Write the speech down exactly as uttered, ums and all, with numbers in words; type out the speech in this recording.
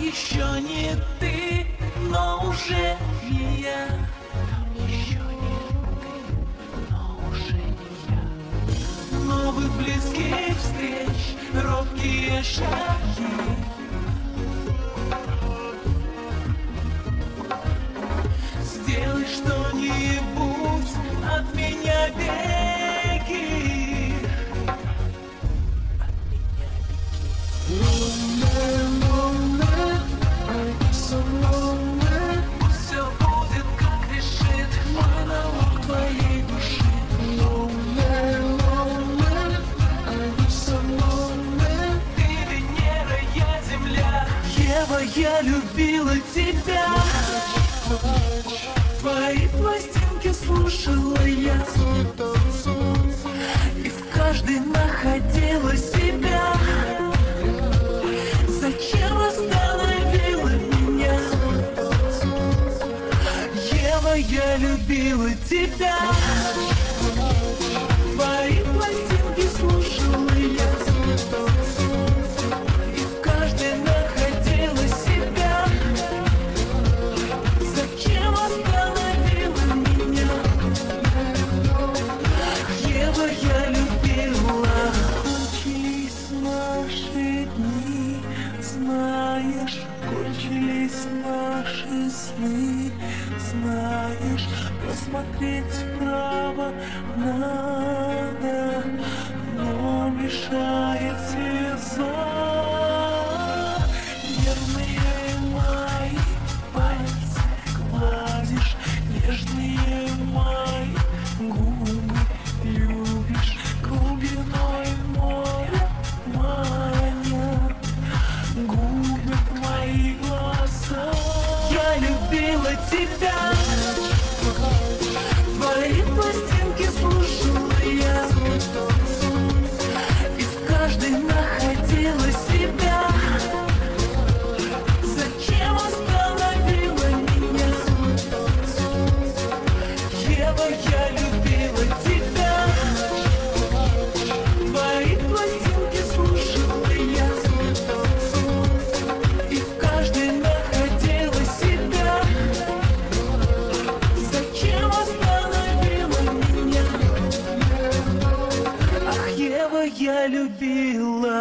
Еще не ты, но уже не я. Еще не ты, но уже не я. Новых близких встреч, робкие шаги. Сделай что-нибудь, от меня беги. Все будет, как решит монолог твоей души. Ты Венера, я Земля. Ева, я любила тебя. Твои пластинки слушала я, и в каждой находила себя. Зачем остановила меня? Ева, я любила тебя. Твои пластинки слушала я, и в каждой находила себя. Зачем остановила меня? Ева, я любила. Кончились наши дни, знаешь, кончились наши сны, знаешь, посмотреть вправо надо, но мешает слеза. Нервные мои пальцы гладишь, нежные мои губы любишь, глубиной моря маня губят мои глаза. Я любила тебя. Твои пластинки слушала я, и в каждой находила себя. Зачем остановила меня? Ева, я любила тебя. Твои пластинки слушала я, и в каждой находила себя. Зачем остановила меня? Ах, Ева, я любила.